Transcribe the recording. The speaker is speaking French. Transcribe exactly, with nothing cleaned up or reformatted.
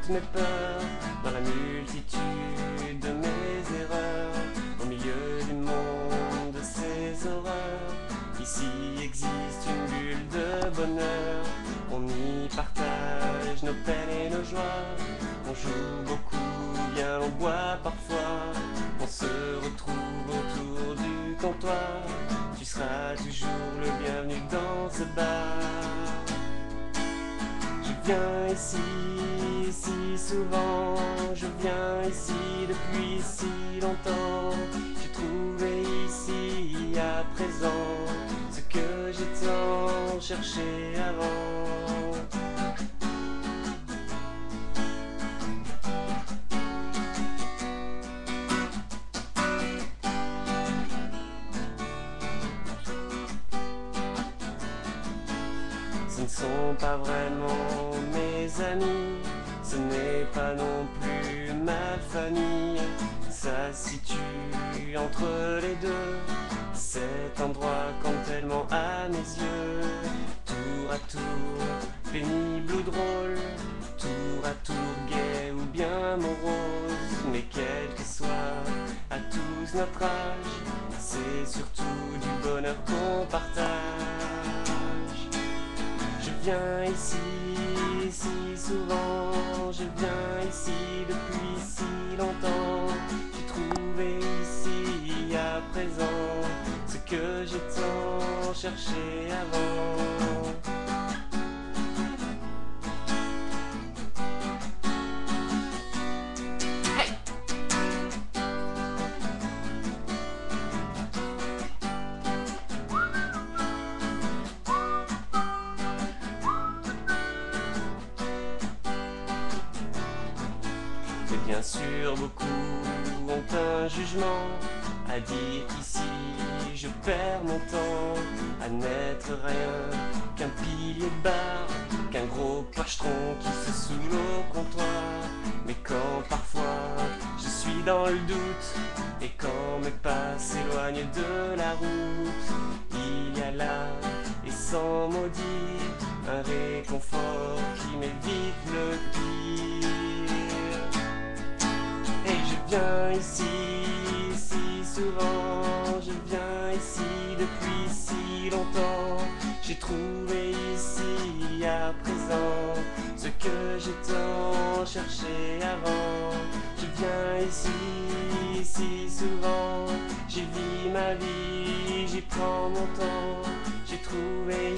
toutes mes peurs, dans la multitude de mes erreurs, au milieu du monde de ces horreurs. Ici existe une bulle de bonheur, on y partage nos peines et nos joies. On joue beaucoup, bien on boit parfois, on se retrouve autour du comptoir. Tu seras toujours le bienvenu dans ce bar. Je viens ici, si souvent, je viens ici depuis si longtemps. J'ai trouvé ici à présent ce que j'ai tant cherché avant. Ce ne sont pas vraiment mes amis, ce n'est pas non plus ma famille. Ça se situe entre les deux, cet endroit compte tellement à mes yeux. Tour à tour, pénible ou drôle, tour à tour gai ou bien morose. Mais quel que soit à tous notre âge, c'est surtout du bonheur qu'on partage. Je viens ici, si souvent, je viens ici depuis si longtemps. J'ai trouvé ici à présent ce que j'ai tant cherché avant. Et bien sûr beaucoup ont un jugement à dire qu'ici je perds mon temps à n'être rien qu'un pilier de bar, qu'un gros pochetron qui se saoule au comptoir. Mais quand parfois je suis dans le doute et quand mes pas s'éloignent de la route, il y a là et sans maudire un réconfort qui m'évite le pire. Et je viens ici, si souvent, je viens ici depuis si longtemps. J'ai trouvé ici à présent ce que j'ai tant cherché avant. Je viens ici, si souvent, j'y vis ma vie, j'y prends mon temps. J'ai trouvé